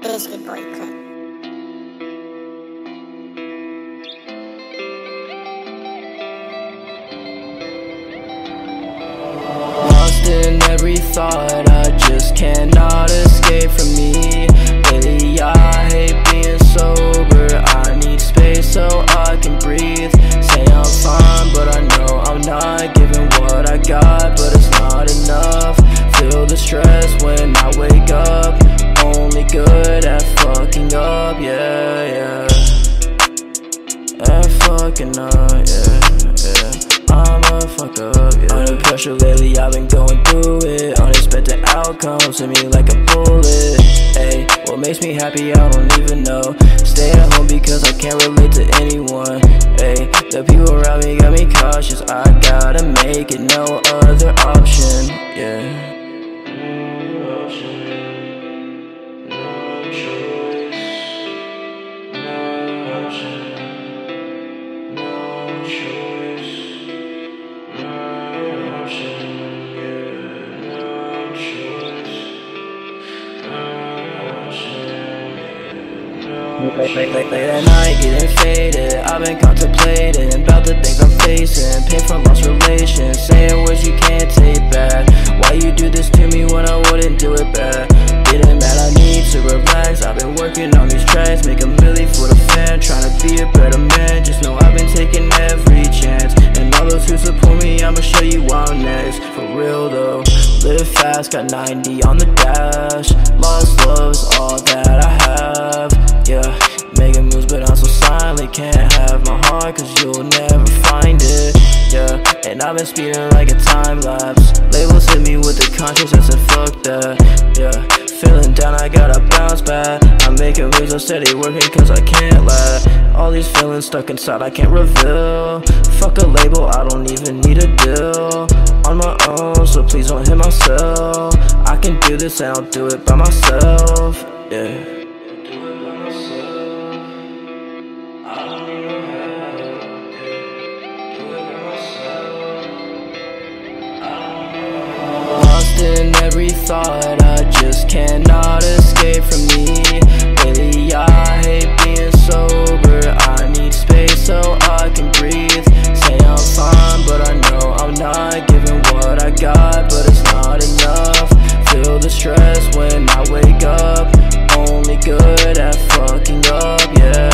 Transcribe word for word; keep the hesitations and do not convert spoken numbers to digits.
Biscuit Boy Clip. Lost in every thought, I just cannot escape from me. Lately I hate being sober, I need space so I can breathe. Say I'm fine, but I know I'm not, giving what I got, but it's not enough. Feel the stress when I wake up, only good at fucking up, yeah, yeah. At fucking up, yeah, yeah. I'm a fuck up, yeah. Under pressure lately, I've been going through it. Unexpected outcomes hit me like a bullet. Ayy, what makes me happy, I don't even know. Stay at home because I can't relate to anyone. Ayy, the people around me got me cautious. I gotta make it, no other option, yeah. No option, no choice, no option, no choice. Late, late, late, late at night, getting faded. I've been contemplating about the things I'm facing. Pain from lost relations, saying words you can't take back. Why you do this to me when I wouldn't do it back? Getting mad, I need to relax. I've been working on these tracks, make a milli for the fan. Trying to be a better man, just know I've been taking every chance. And all those who support me, I'ma show you I'm next. For real though, live fast, got ninety on the dash. Lost love's all that I have, yeah. Making moves but I'm so silent, can't have my heart cause you'll never find it, yeah. And I've been speeding like a time lapse. Labels hit me with the conscience, I said fuck that, yeah. Feeling down, I gotta bounce back. I'm making moves, I'm steady working cause I can't lag. All these feelings stuck inside, I can't reveal. Fuck a label, I don't even need a deal. On my own, so please don't hit my cell. I can do this and I'll do it by myself, yeah. In every thought, I just cannot escape from me. Lately I hate being sober, I need space so I can breathe. Say I'm fine, but I know I'm not, giving what I got, but it's not enough. Feel the stress when I wake up, only good at fucking up, yeah.